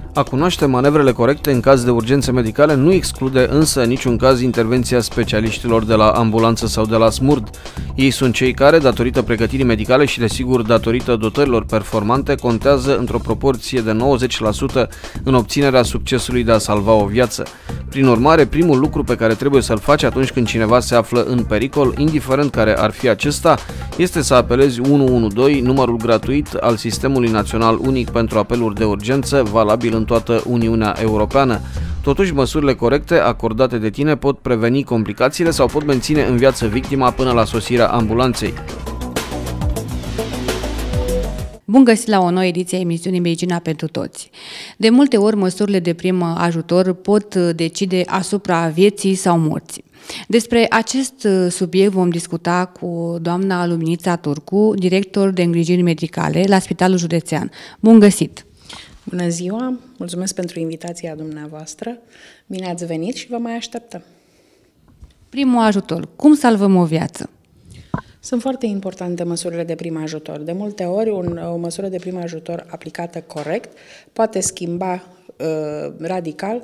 A cunoaște manevrele corecte în caz de urgențe medicale nu exclude însă în niciun caz intervenția specialiștilor de la ambulanță sau de la SMURD. Ei sunt cei care, datorită pregătirii medicale și desigur datorită dotărilor performante, contează într-o proporție de 90% în obținerea succesului de a salva o viață. Prin urmare, primul lucru pe care trebuie să-l faci atunci când cineva se află în pericol, indiferent care ar fi acesta, este să apelezi 112, numărul gratuit al Sistemului Național Unic pentru Apeluri de Urgență, valabil în toată Uniunea Europeană. Totuși, măsurile corecte acordate de tine pot preveni complicațiile sau pot menține în viață victima până la sosirea ambulanței. Bun găsit la o nouă ediție a emisiunii Medicina pentru Toți. De multe ori, măsurile de prim ajutor pot decide asupra vieții sau morții. Despre acest subiect vom discuta cu doamna Luminița Turcu, director de îngrijiri medicale la Spitalul Județean. Bun găsit! Bună ziua! Mulțumesc pentru invitația dumneavoastră. Bine ați venit și vă mai așteptăm. Primul ajutor. Cum salvăm o viață? Sunt foarte importante măsurile de prim ajutor. De multe ori, o măsură de prim ajutor aplicată corect poate schimba radical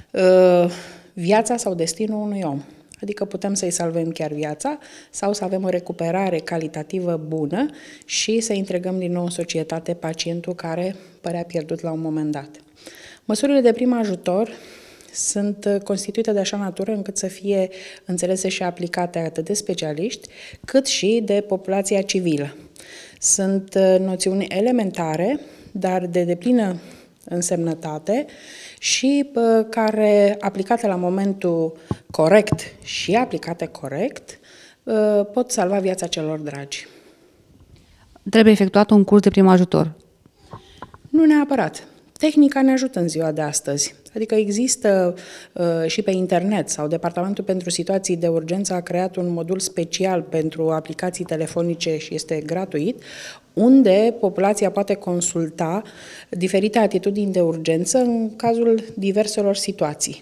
viața sau destinul unui om. Adică putem să-i salvăm chiar viața sau să avem o recuperare calitativă bună și să integrăm din nou în societate pacientul care părea pierdut la un moment dat. Măsurile de prim ajutor sunt constituite de așa natură încât să fie înțelese și aplicate atât de specialiști, cât și de populația civilă. Sunt noțiuni elementare, dar de deplină însemnătate și care, aplicate la momentul corect și aplicate corect, pot salva viața celor dragi. Trebuie efectuat un curs de prim ajutor? Nu neapărat. Tehnica ne ajută în ziua de astăzi. Adică există și pe internet sau Departamentul pentru Situații de Urgență a creat un modul special pentru aplicații telefonice și este gratuit, unde populația poate consulta diferite atitudini de urgență în cazul diverselor situații.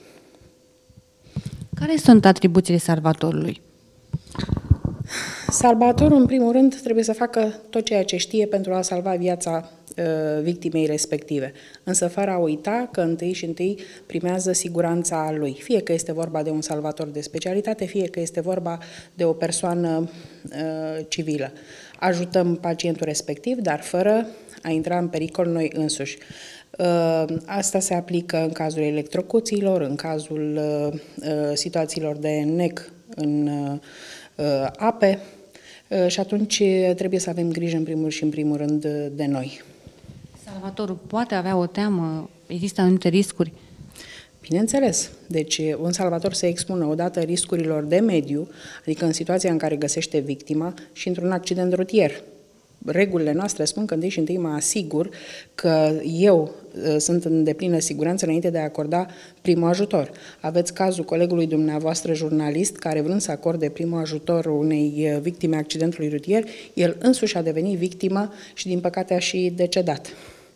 Care sunt atribuțiile salvatorului? Salvatorul, în primul rând, trebuie să facă tot ceea ce știe pentru a salva viața victimei respective, însă fără a uita că întâi și întâi primează siguranța lui, fie că este vorba de un salvator de specialitate, fie că este vorba de o persoană civilă. Ajutăm pacientul respectiv, dar fără a intra în pericol noi însuși. Asta se aplică în cazul electrocuțiilor, în cazul situațiilor de nec în ape și atunci trebuie să avem grijă în primul rând de noi. Salvatorul poate avea o teamă? Există anumite riscuri? Bineînțeles. Deci un salvator se expună odată riscurilor de mediu, adică în situația în care găsește victima și într-un accident rutier. Regulile noastre spun că întâi și întâi mă asigur că eu sunt în deplină siguranță înainte de a acorda primul ajutor. Aveți cazul colegului dumneavoastră jurnalist care vrând să acorde primul ajutor unei victime accidentului rutier, el însuși a devenit victimă și din păcate a și decedat.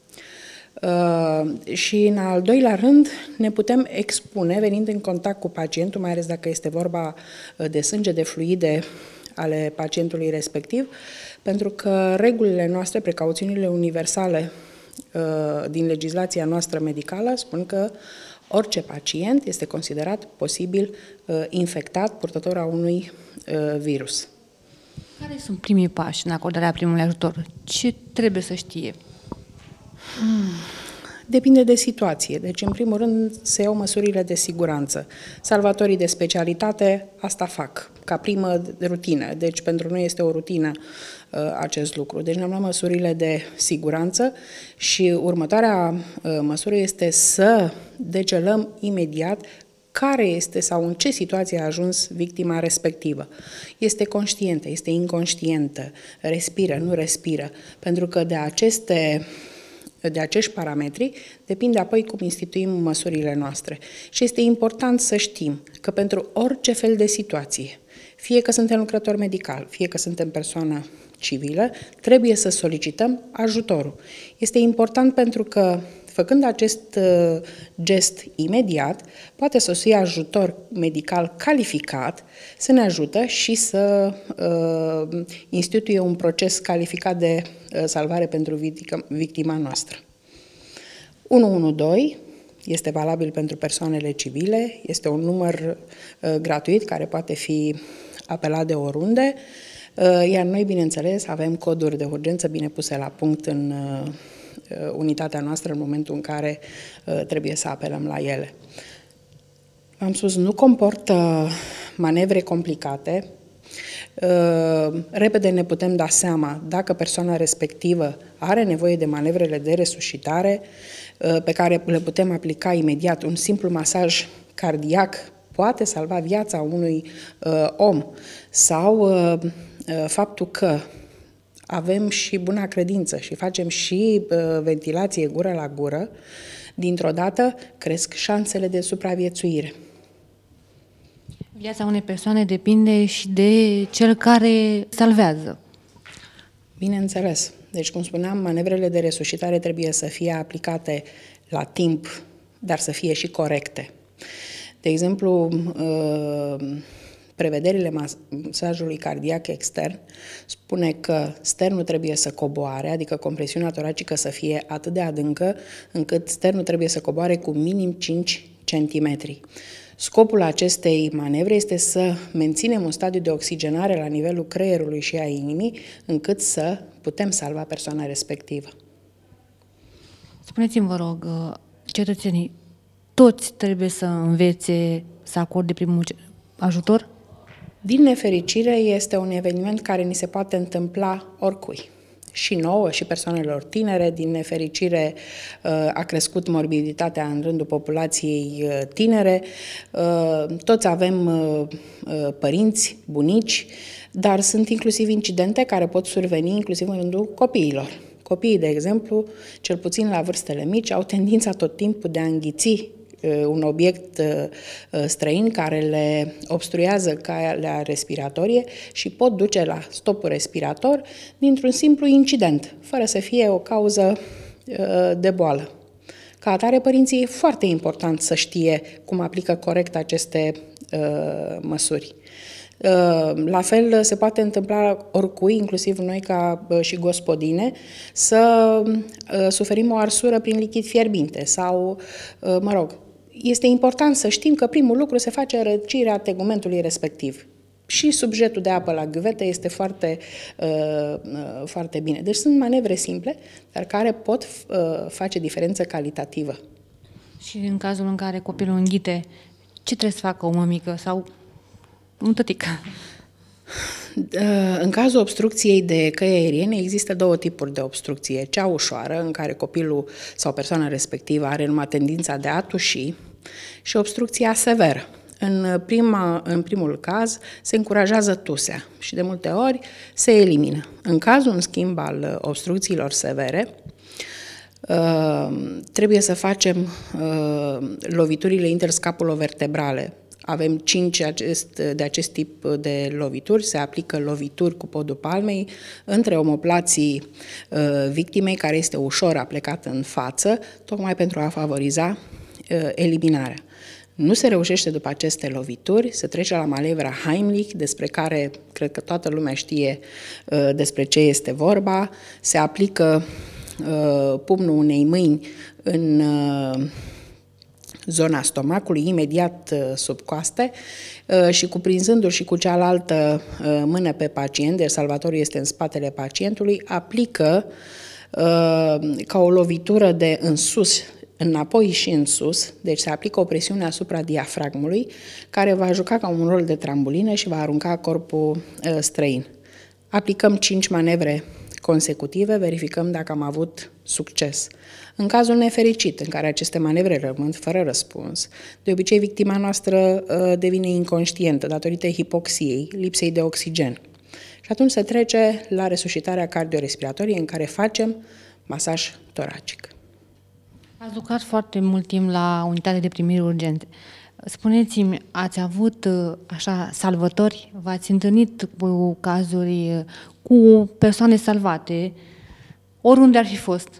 Și în al doilea rând ne putem expune venind în contact cu pacientul, mai ales dacă este vorba de sânge, de fluide ale pacientului respectiv, pentru că regulile noastre, precauțiunile universale din legislația noastră medicală spun că orice pacient este considerat posibil infectat, purtător a unui virus. Care sunt primii pași în acordarea primului ajutor? Ce trebuie să știe? Depinde de situație. Deci, în primul rând, se iau măsurile de siguranță. Salvatorii de specialitate asta fac, ca primă rutină. Deci, pentru noi este o rutină acest lucru. Deci, ne-am luat măsurile de siguranță și următoarea măsură este să decelăm imediat care este sau în ce situație a ajuns victima respectivă. Este conștientă, este inconștientă, respiră, nu respiră, pentru că de acești parametri depinde apoi cum instituim măsurile noastre. Și este important să știm că pentru orice fel de situație, fie că suntem lucrător medical, fie că suntem persoană civilă, trebuie să solicităm ajutorul. Este important pentru că, făcând acest gest imediat, poate sosi ajutor medical calificat să ne ajută și să instituie un proces calificat de salvare pentru victima noastră. 112 este valabil pentru persoanele civile, este un număr gratuit care poate fi apelat de oriunde, iar noi, bineînțeles, avem coduri de urgență bine puse la punct în unitatea noastră în momentul în care trebuie să apelăm la ele. Am spus, nu comportă manevre complicate. Repede ne putem da seama dacă persoana respectivă are nevoie de manevrele de resuscitare pe care le putem aplica imediat. Un simplu masaj cardiac poate salva viața unui om sau faptul că avem și buna credință și facem și ventilație gură la gură, dintr-o dată cresc șansele de supraviețuire. Viața unei persoane depinde și de cel care salvează. Bineînțeles. Deci, cum spuneam, manevrele de resuscitare trebuie să fie aplicate la timp, dar să fie și corecte. De exemplu, prevederile masajului cardiac extern spune că sternul trebuie să coboare, adică compresiunea toracică să fie atât de adâncă încât sternul trebuie să coboare cu minim 5 cm. Scopul acestei manevre este să menținem un stadiu de oxigenare la nivelul creierului și a inimii, încât să putem salva persoana respectivă. Spuneți-mi, vă rog, cetățenii, toți trebuie să învețe să acorde primul ajutor? Din nefericire, este un eveniment care ni se poate întâmpla oricui. Și nouă, și persoanelor tinere. Din nefericire a crescut morbiditatea în rândul populației tinere. Toți avem părinți, bunici, dar sunt inclusiv incidente care pot surveni inclusiv în rândul copiilor. Copiii, de exemplu, cel puțin la vârstele mici, au tendința tot timpul de a înghiți un obiect străin care le obstruează calea respiratorie și pot duce la stopul respirator dintr-un simplu incident, fără să fie o cauză de boală. Ca atare, părinții e foarte important să știe cum aplică corect aceste măsuri. La fel se poate întâmpla oricui, inclusiv noi ca și gospodine, să suferim o arsură prin lichid fierbinte sau, este important să știm că primul lucru se face răcirea tegumentului respectiv. Și subjetul de apă la ghiuvetă este foarte bine. Deci sunt manevre simple, dar care pot face diferență calitativă. Și în cazul în care copilul înghite, ce trebuie să facă o mămică sau un tătic? În cazul obstrucției de căi aeriene există două tipuri de obstrucție. Cea ușoară, în care copilul sau persoana respectivă are numai tendința de a tuși, și obstrucția severă. În primul caz se încurajează tusea și de multe ori se elimină. În cazul, în schimb, al obstrucțiilor severe, trebuie să facem loviturile interscapulovertebrale. Avem 5 de acest tip de lovituri. Se aplică lovituri cu podul palmei între omoplații victimei, care este ușor aplecată în față, tocmai pentru a favoriza eliminarea. Nu se reușește după aceste lovituri, se trece la manevra Heimlich, despre care cred că toată lumea știe despre ce este vorba. Se aplică pumnul unei mâini în zona stomacului, imediat sub coaste, și cuprinzându-l și cu cealaltă mână pe pacient, deci salvatorul este în spatele pacientului, aplică ca o lovitură de în sus, înapoi și în sus, deci se aplică o presiune asupra diafragmului, care va juca ca un rol de trambulină și va arunca corpul străin. Aplicăm 5 manevre consecutive, verificăm dacă am avut succes. În cazul nefericit, în care aceste manevre rămân fără răspuns, de obicei victima noastră devine inconștientă datorită hipoxiei, lipsei de oxigen. Și atunci se trece la resuscitarea cardiorespiratorie, în care facem masaj toracic. Ați lucrat foarte mult timp la unitate de primiri urgente. Spuneți-mi, ați avut așa salvători? V-ați întâlnit cu cazuri, cu persoane salvate, oriunde ar fi fost?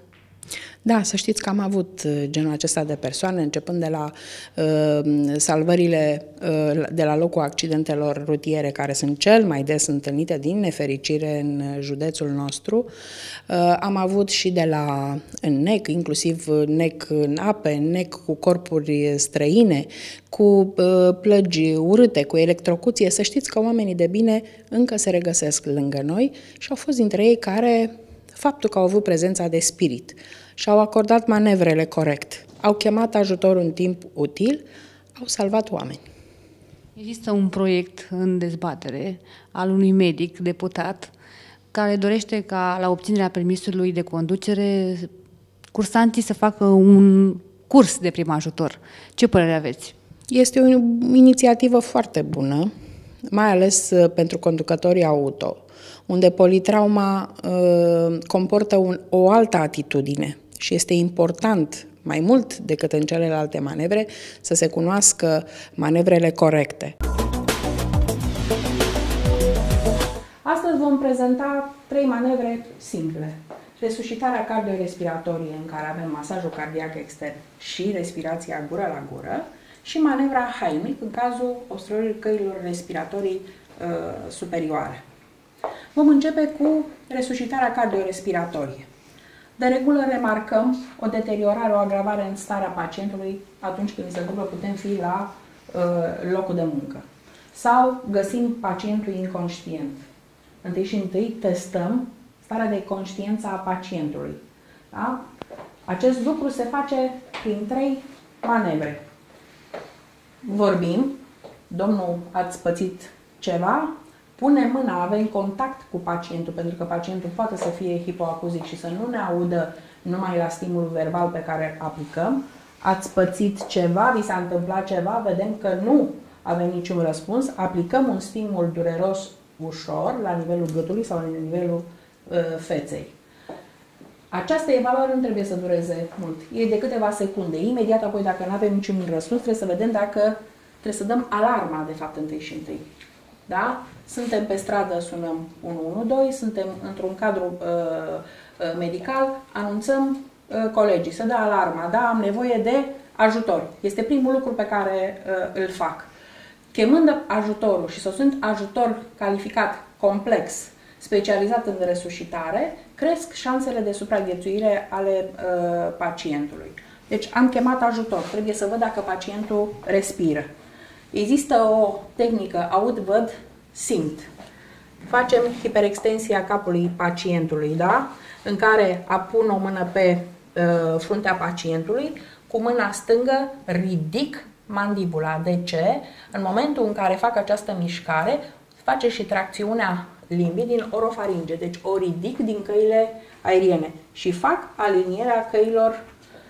Da, să știți că am avut genul acesta de persoane, începând de la salvările de la locul accidentelor rutiere, care sunt cel mai des întâlnite, din nefericire, în județul nostru. Am avut și de la NEC, inclusiv NEC în ape, NEC cu corpuri străine, cu plăgi urâte, cu electrocuție. Să știți că oamenii de bine încă se regăsesc lângă noi și au fost dintre ei care, faptul că au avut prezența de spirit și au acordat manevrele corect, au chemat ajutorul în timp util, au salvat oameni. Există un proiect în dezbatere al unui medic deputat care dorește ca la obținerea permisului de conducere cursanții să facă un curs de prim ajutor. Ce părere aveți? Este o inițiativă foarte bună, mai ales pentru conducătorii auto, unde politrauma comportă o altă atitudine și este important, mai mult decât în celelalte manevre, să se cunoască manevrele corecte. Astăzi vom prezenta 3 manevre simple. Resuscitarea cardiorespiratorie, în care avem masajul cardiac extern și respirația gură la gură, și manevra Heimlich, în cazul obstruirii căilor respiratorii superioare. Vom începe cu resuscitarea cardiorespiratorie. De regulă remarcăm o deteriorare, o agravare în starea pacientului atunci când se întâmplă, putem fi la locul de muncă. Sau găsim pacientul inconștient. Întâi și întâi testăm starea de conștiință a pacientului. Da? Acest lucru se face prin 3 manevre. Vorbim, domnul, ați pățit ceva, punem mâna, avem contact cu pacientul, pentru că pacientul poate să fie hipoacuzic și să nu ne audă numai la stimulul verbal pe care aplicăm. Ați pățit ceva, vi s-a întâmplat ceva, vedem că nu avem niciun răspuns, aplicăm un stimul dureros ușor la nivelul gâtului sau la nivelul feței. Această evaluare nu trebuie să dureze mult, e de câteva secunde. Imediat apoi, dacă nu avem niciun răspuns, trebuie să vedem dacă trebuie să dăm alarma, de fapt, întâi și întâi. Da? Suntem pe stradă, sunăm 112, suntem într-un cadru medical, anunțăm colegii, să dă alarma, da, am nevoie de ajutor. Este primul lucru pe care îl fac. Chemând ajutorul și să sunt ajutor calificat, complex, specializat în resuscitare, cresc șansele de supraviețuire ale pacientului. Deci am chemat ajutor, trebuie să văd dacă pacientul respiră. Există o tehnică aud, văd, simt. Facem hiperextensia capului pacientului, da? În care apun o mână pe fruntea pacientului, cu mâna stângă ridic mandibula. De ce? În momentul în care fac această mișcare, face și tracțiunea limbii din orofaringe, deci o ridic din căile aeriene și fac alinierea căilor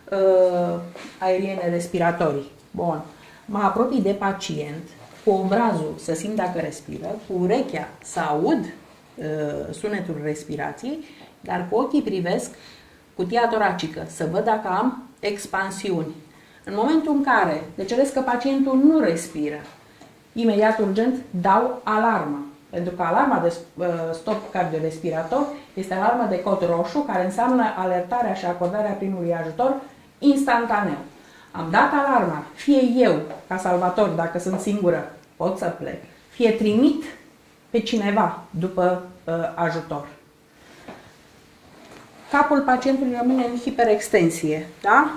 aeriene respiratorii. Bun. Mă apropii de pacient, cu obrazul să simt dacă respiră, cu urechea să aud sunetul respirației, dar cu ochii privesc cutia toracică, să văd dacă am expansiuni. În momentul în care decelez că pacientul nu respiră, imediat urgent dau alarmă. Pentru că alarma de stop cardiorespirator este alarma de cod roșu, care înseamnă alertarea și acordarea primului ajutor instantaneu. Am dat alarma, fie eu, ca salvator, dacă sunt singură, pot să plec, fie trimit pe cineva după ajutor. Capul pacientului rămâne în hiperextensie, da?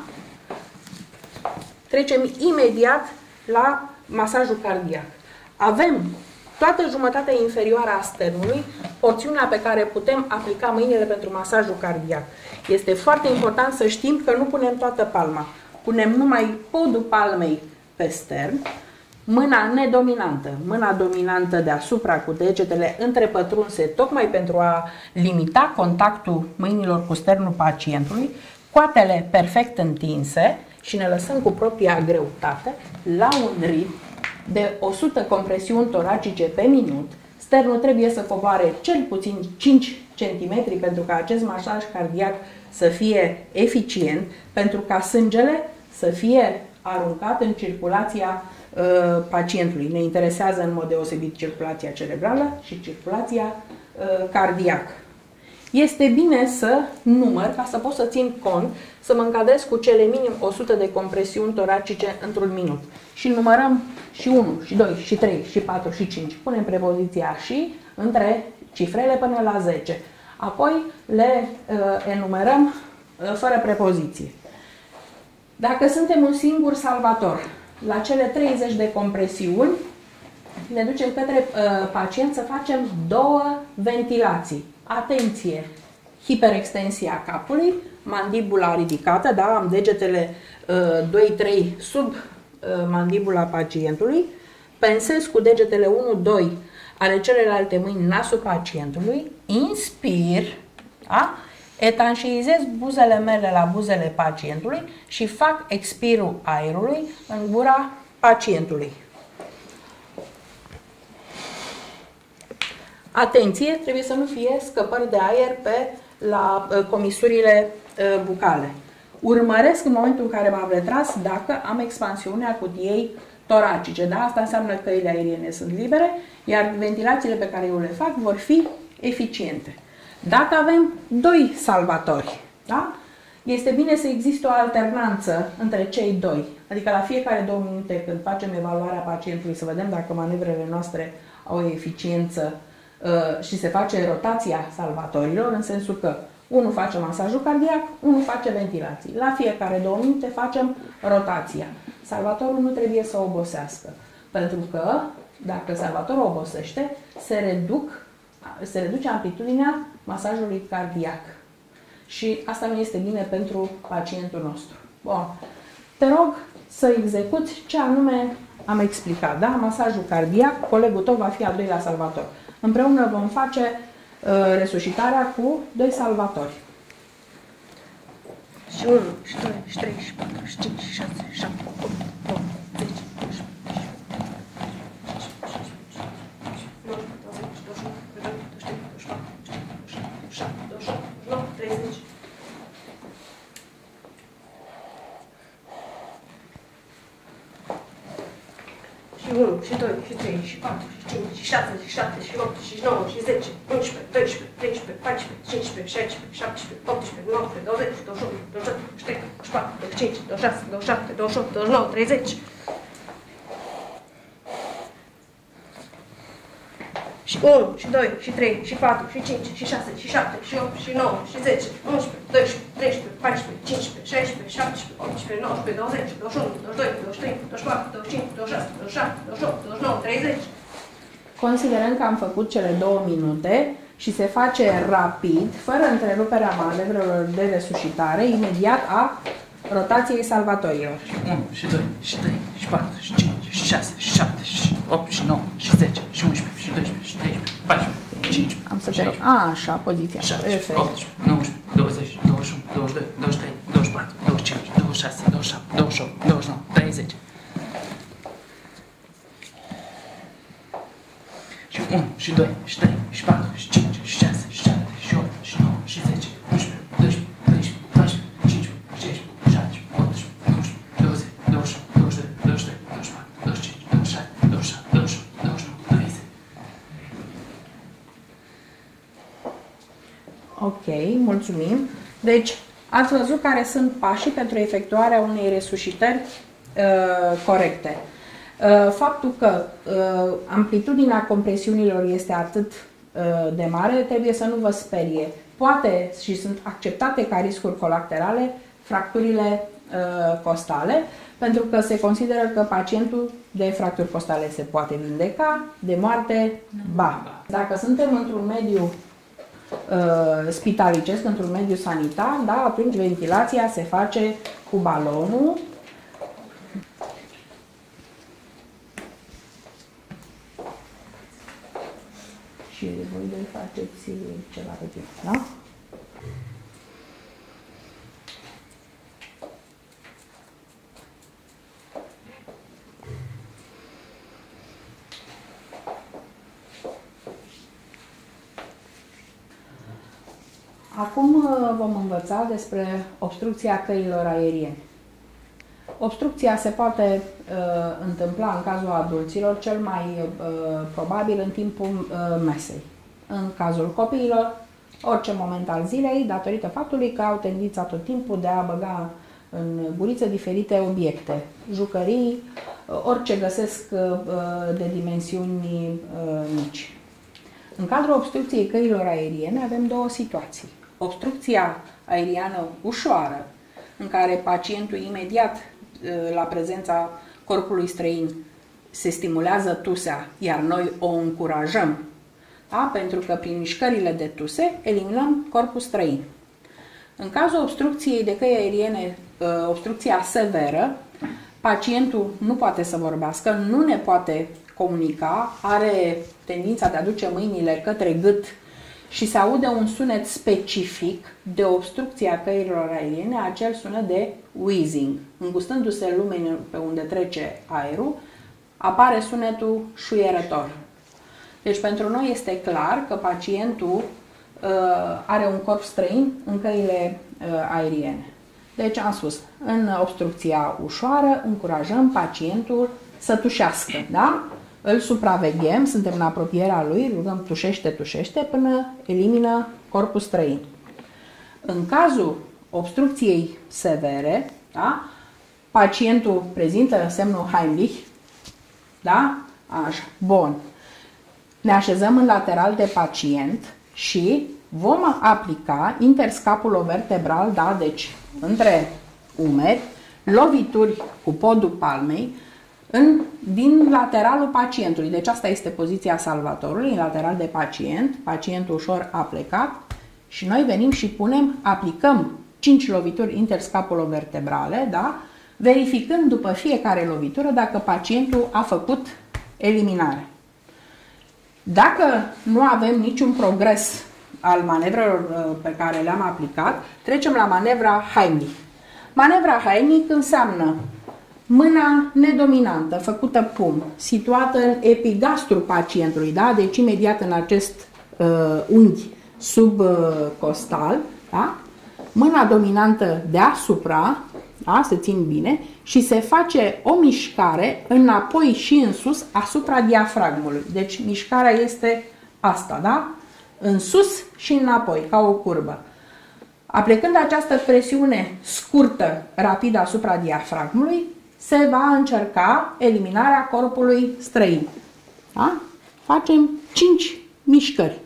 Trecem imediat la masajul cardiac. Avem toată jumătatea inferioară a sternului, porțiunea pe care putem aplica mâinile pentru masajul cardiac. Este foarte important să știm că nu punem toată palma. Punem numai podul palmei pe stern, mâna nedominantă, mâna dominantă deasupra cu degetele întrepătrunse, tocmai pentru a limita contactul mâinilor cu sternul pacientului, coatele perfect întinse și ne lăsăm cu propria greutate la un ritm de 100 compresiuni toracice pe minut. Sternul trebuie să coboare cel puțin 5 cm pentru ca acest masaj cardiac să fie eficient, pentru ca sângele să fie aruncat în circulația pacientului. Ne interesează în mod deosebit circulația cerebrală și circulația cardiacă. Este bine să număr, ca să pot să țin cont, să mă încadrez cu cele minim 100 de compresiuni toracice într-un minut. Și numărăm și 1, și 2, și 3, și 4, și 5. Punem prepoziția și între cifrele până la 10. Apoi le enumerăm fără prepoziție. Dacă suntem un singur salvator, la cele 30 de compresiuni, ne ducem către pacient să facem 2 ventilații. Atenție! Hiperextensia capului, mandibula ridicată, da, am degetele 2-3 sub mandibula pacientului, pensez cu degetele 1-2 ale celelalte mâini nasul pacientului, inspir, da? Etanșeizez buzele mele la buzele pacientului și fac expirul aerului în gura pacientului. Atenție, trebuie să nu fie scăpări de aer la comisurile bucale. Urmăresc în momentul în care m-am retras dacă am expansiunea cutiei toracice. Da? Asta înseamnă că căile aeriene sunt libere, iar ventilațiile pe care eu le fac vor fi eficiente. Dacă avem 2 salvatori, da? Este bine să existe o alternanță între cei 2. Adică la fiecare 2 minute când facem evaluarea pacientului să vedem dacă manevrele noastre au o eficiență și se face rotația salvatorilor, în sensul că unul face masajul cardiac, unul face ventilații. La fiecare 2 minute facem rotația. Salvatorul nu trebuie să obosească, pentru că dacă salvatorul obosește, se reduce amplitudinea masajului cardiac. Și asta nu este bine pentru pacientul nostru. Bun. Te rog să execuți ce anume am explicat. Da? Masajul cardiac, colegul tău va fi al 2-lea salvator. Împreună vom face resuscitarea cu 2 salvatori. Și 1, și 2, și 3, și 4, și 5, și 6, și 7, 8, 9, 10, 11, 30. Și 1, și 2, și 3, și 4, și 5, și 6, și 7, și 8, și 9, și 10, 11, 12, 13, 14, 15, 16, 17, 18, 19, 20, 21, 22, 23, 24, 25, 26, 27, 28, 29, 30. Și 1, și 2, și 3, și 4, și 5, și 6, și 7, și 8, și 9, și 10, 11, 12, 13, 14, 15, 16, 17, 18, 19, 20, 21, 22, 23, 24, 25, 26, 27, 28, 29, 30. Considerăm că am făcut cele 2 minute și se face rapid, fără întreruperea manevrelor de resuscitare, imediat a rotației salvatorilor. 1, și 2, și 3, și 4, și 5, și 6, și 7, și 8, și 9, și 10, și 11, și 12, și 13, 14, 15, am să te rog. Așa, poziția. 17, 18, 19, 20, 21, 22, 23, 24, 25, 26, 27, 28, 29, 30. Și 1, și 2, și 3, și 4, și 5, și 6, și 7, și 8, și 9, și 10, 11, 12, 13, 14, 15, 16, 17, 18, 19, 20, 21, 22, 23, 24, 25, 26, 27, 28, 29, 30. Ok, mulțumim. Deci, ați văzut care sunt pașii pentru efectuarea unei resuscitări corecte. Faptul că amplitudinea compresiunilor este atât de mare trebuie să nu vă sperie. Poate și sunt acceptate ca riscuri colaterale fracturile costale, pentru că se consideră că pacientul de fracturi costale se poate vindeca, de moarte, ba. Dacă suntem într-un mediu spitalicesc, într-un mediu sanitar, da, atunci ventilația se face cu balonul. Și voi doi faceți ceva pe timp, da? Acum vom învăța despre obstrucția căilor aeriene. Obstrucția se poate întâmpla în cazul adulților, cel mai probabil în timpul mesei. În cazul copiilor orice moment al zilei, datorită faptului că au tendința tot timpul de a băga în guriță diferite obiecte, jucării, orice găsesc de dimensiuni mici. În cadrul obstrucției căilor aeriene avem două situații. Obstrucția aeriană ușoară, în care pacientul imediat la prezența corpului străin se stimulează tusea, iar noi o încurajăm, da? Pentru că prin mișcările de tuse eliminăm corpul străin. În cazul obstrucției de căi aeriene, obstrucția severă, pacientul nu poate să vorbească, nu ne poate comunica, are tendința de a duce mâinile către gât și se aude un sunet specific de obstrucția căilor aeriene, acel sunet de wheezing. Îngustându-se lumenul pe unde trece aerul, apare sunetul șuierător. Deci pentru noi este clar că pacientul are un corp străin în căile aeriene. Deci am spus, în obstrucția ușoară încurajăm pacientul să tușească, da? Îl supraveghem, suntem în apropierea lui, rugăm tușește, tușește până elimină corpul străin. În cazul obstrucției severe, da? Pacientul prezintă semnul Heimlich, da? Așa, bun. Ne așezăm în lateral de pacient și vom aplica interscapulovertebral, da? Deci între umeri, lovituri cu podul palmei din lateralul pacientului. Deci asta este poziția salvatorului, în lateral de pacient, pacientul ușor a plecat și noi venim și aplicăm 5 lovituri interscapulovertebrale, da? Verificând după fiecare lovitură dacă pacientul a făcut eliminare. Dacă nu avem niciun progres al manevrelor pe care le-am aplicat, trecem la manevra Heimlich. Manevra Heimlich înseamnă mâna nedominantă, făcută pumn, situată în epigastrul pacientului, da? Deci imediat în acest unghi subcostal, da? Mâna dominantă deasupra, da? Se țin bine, și se face o mișcare înapoi și în sus asupra diafragmului. Deci mișcarea este asta, da? În sus și înapoi, ca o curbă. Aplicând această presiune scurtă, rapidă asupra diafragmului, se va încerca eliminarea corpului străin. Da? Facem 5 mișcări.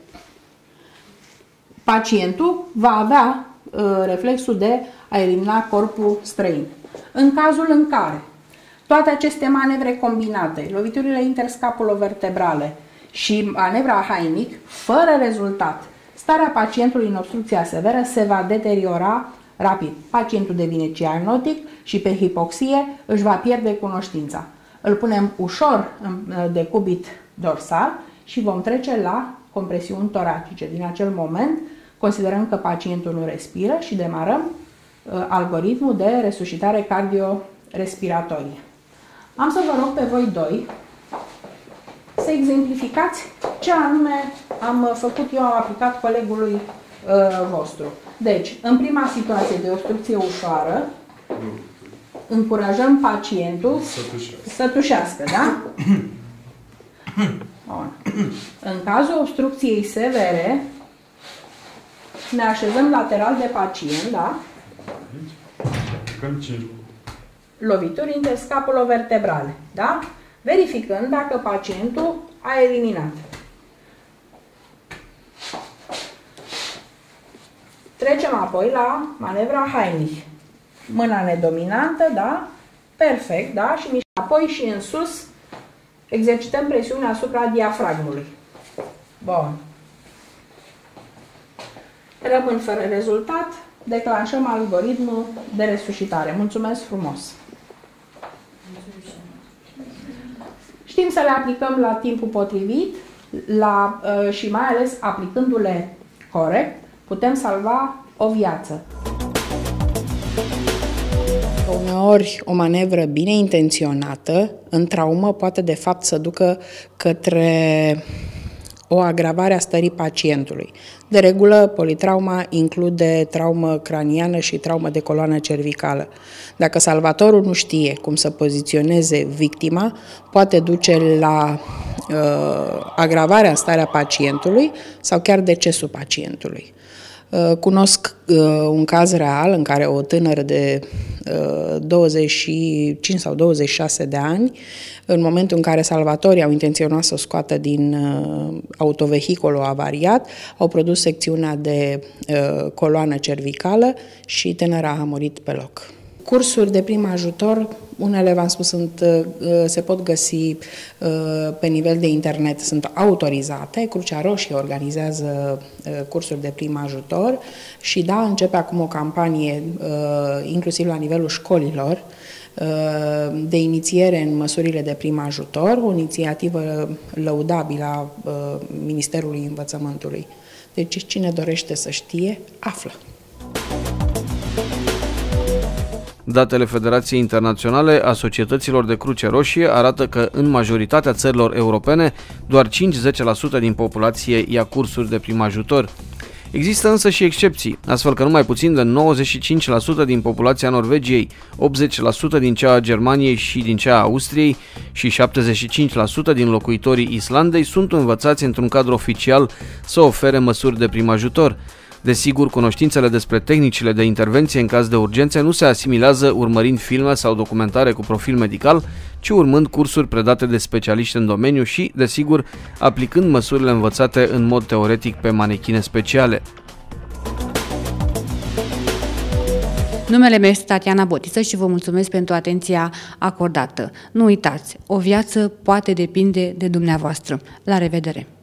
Pacientul va avea reflexul de a elimina corpul străin. În cazul în care toate aceste manevre combinate, loviturile interscapulovertebrale și manevra Heimlich, fără rezultat, starea pacientului în obstrucția severă se va deteriora rapid. Pacientul devine cianotic și pe hipoxie își va pierde cunoștința. Îl punem ușor de cubit dorsal și vom trece la compresiuni toracice. Din acel moment considerăm că pacientul nu respiră și demarăm algoritmul de resuscitare cardiorespiratorie. Am să vă rog pe voi doi să exemplificați ce anume am făcut eu, am aplicat colegului vostru. Deci, în prima situație de obstrucție ușoară, încurajăm pacientul să tușească, da? Bun. În cazul obstrucției severe, ne așezăm lateral de pacient, da? Lovituri interscapulovertebrale, da? Verificând dacă pacientul a eliminat. Trecem apoi la manevra Heimlich. Mâna nedominantă, da? Perfect, da? Și mișcăm apoi și în sus, exercităm presiunea asupra diafragmului. Bun. Rămân fără rezultat, declanșăm algoritmul de resuscitare. Mulțumesc frumos! Știm să le aplicăm la timpul potrivit și mai ales aplicându-le corect, putem salva o viață. Uneori, o manevră bine intenționată în traumă poate de fapt să ducă către o agravare a stării pacientului. De regulă, politrauma include traumă craniană și traumă de coloană cervicală. Dacă salvatorul nu știe cum să poziționeze victima, poate duce la agravarea starea pacientului sau chiar decesul pacientului. Cunosc un caz real în care o tânără de 25 sau 26 de ani, în momentul în care salvatorii au intenționat să o scoată din autovehiculul avariat, au produs secțiunea de coloană cervicală și tânăra a murit pe loc. Cursuri de prim ajutor, unele, v-am spus, se pot găsi pe nivel de internet, sunt autorizate. Crucea Roșie organizează cursuri de prim ajutor și da, începe acum o campanie, inclusiv la nivelul școlilor, de inițiere în măsurile de prim ajutor, o inițiativă lăudabilă a Ministerului Învățământului. Deci cine dorește să știe, află. Datele Federației Internaționale a Societăților de Cruce Roșie arată că în majoritatea țărilor europene doar 5-10% din populație ia cursuri de prim ajutor. Există însă și excepții, astfel că numai puțin de 95% din populația Norvegiei, 80% din cea a Germaniei și din cea a Austriei și 75% din locuitorii Islandei sunt învățați într-un cadru oficial să ofere măsuri de prim ajutor. Desigur, cunoștințele despre tehnicile de intervenție în caz de urgențe nu se asimilează urmărind filme sau documentare cu profil medical, ci urmând cursuri predate de specialiști în domeniu și, desigur, aplicând măsurile învățate în mod teoretic pe manechine speciale. Numele meu este Tatiana Botiță și vă mulțumesc pentru atenția acordată. Nu uitați, o viață poate depinde de dumneavoastră. La revedere!